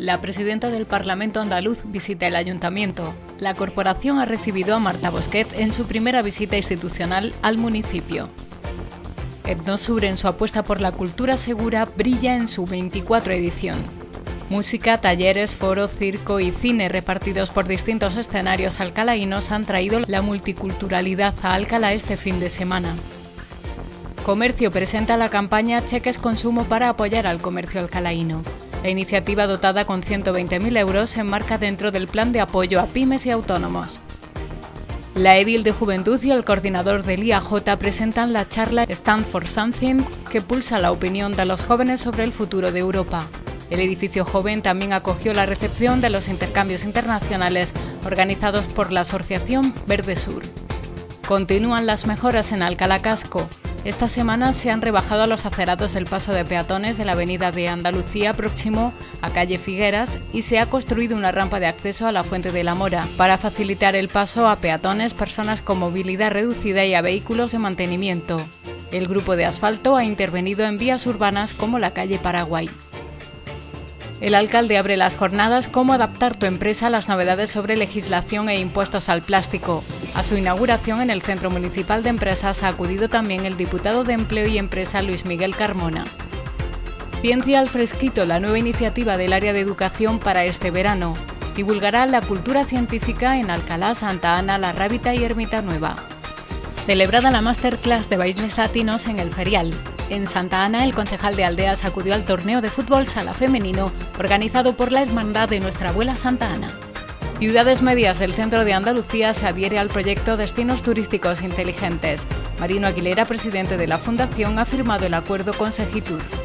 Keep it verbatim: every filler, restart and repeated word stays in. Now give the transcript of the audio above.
La presidenta del Parlamento andaluz visita el ayuntamiento. La corporación ha recibido a Marta Bosquet en su primera visita institucional al municipio. Etnosur, en su apuesta por la cultura segura, brilla en su veinticuatrava edición. Música, talleres, foro, circo y cine repartidos por distintos escenarios alcalaínos han traído la multiculturalidad a Alcalá este fin de semana. Comercio presenta la campaña Cheques Consumo para apoyar al comercio alcalaíno. La iniciativa, dotada con ciento veinte mil euros, se enmarca dentro del plan de apoyo a pymes y autónomos. La edil de Juventud y el coordinador del I A J presentan la charla Stand for Something, que pulsa la opinión de los jóvenes sobre el futuro de Europa. El edificio joven también acogió la recepción de los intercambios internacionales organizados por la Asociación Verde Sur. Continúan las mejoras en Alcalá Casco. Esta semana se han rebajado los acerados del paso de peatones de la avenida de Andalucía próximo a calle Figueras y se ha construido una rampa de acceso a la Fuente de la Mora para facilitar el paso a peatones, personas con movilidad reducida y a vehículos de mantenimiento. El grupo de asfalto ha intervenido en vías urbanas como la calle Paraguay. El alcalde abre las jornadas Cómo adaptar tu empresa a las novedades sobre legislación e impuestos al plástico. A su inauguración en el Centro Municipal de Empresas ha acudido también el diputado de Empleo y Empresa Luis Miguel Carmona. Ciencia al fresquito, la nueva iniciativa del área de educación para este verano. Divulgará la cultura científica en Alcalá, Santa Ana, La Rábita y Ermita Nueva. Celebrada la masterclass de bailes latinos en el Ferial. En Santa Ana, el concejal de Aldeas acudió al torneo de fútbol sala femenino organizado por la Hermandad de Nuestra Abuela Santa Ana. Ciudades medias del centro de Andalucía se adhiere al proyecto Destinos Turísticos Inteligentes. Marino Aguilera, presidente de la Fundación, ha firmado el acuerdo con Segitur.